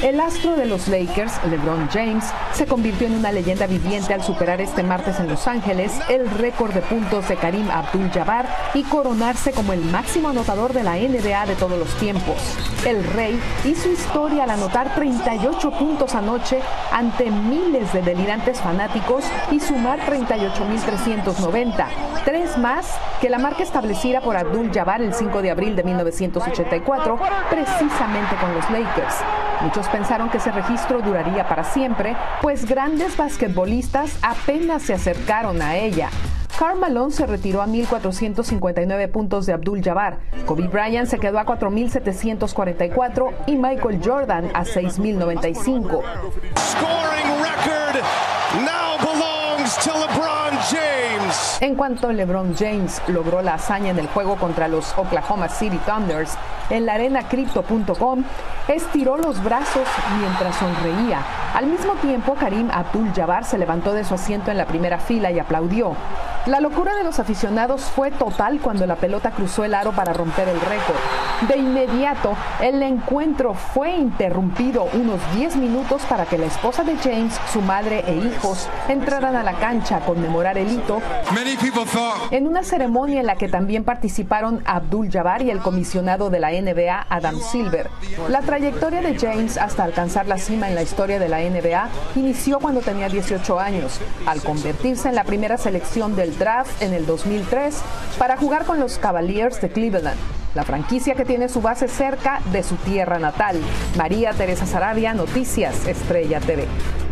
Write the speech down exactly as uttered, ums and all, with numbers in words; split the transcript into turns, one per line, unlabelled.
El astro de los Lakers, LeBron James, se convirtió en una leyenda viviente al superar este martes en Los Ángeles el récord de puntos de Kareem Abdul-Jabbar y coronarse como el máximo anotador de la N B A de todos los tiempos. El Rey hizo historia al anotar treinta y ocho puntos anoche ante miles de delirantes fanáticos y sumar treinta y ocho mil trescientos noventa, tres más que la marca establecida por Abdul-Jabbar el cinco de abril de mil novecientos ochenta y cuatro, precisamente con los Lakers. Muchos pensaron que ese registro duraría para siempre, pues grandes basquetbolistas apenas se acercaron a ella. Karl Malone se retiró a mil cuatrocientos cincuenta y nueve puntos de Abdul-Jabbar, Kobe Bryant se quedó a cuatro mil setecientos cuarenta y cuatro y Michael Jordan a seis mil noventa y cinco. En cuanto LeBron James logró la hazaña en el juego contra los Oklahoma City Thunders en la arena crypto punto com, estiró los brazos mientras sonreía. Al mismo tiempo, Kareem Abdul-Jabbar se levantó de su asiento en la primera fila y aplaudió. La locura de los aficionados fue total cuando la pelota cruzó el aro para romper el récord. De inmediato, el encuentro fue interrumpido unos diez minutos para que la esposa de James, su madre e hijos entraran a la cancha a conmemorar el hito en una ceremonia en la que también participaron Abdul-Jabbar y el comisionado de la N B A, Adam Silver. La trayectoria de James hasta alcanzar la cima en la historia de la N B A inició cuando tenía dieciocho años, al convertirse en la primera selección del draft en el dos mil tres para jugar con los Cavaliers de Cleveland, la franquicia que tiene su base cerca de su tierra natal. María Teresa Saravia, Noticias Estrella T V.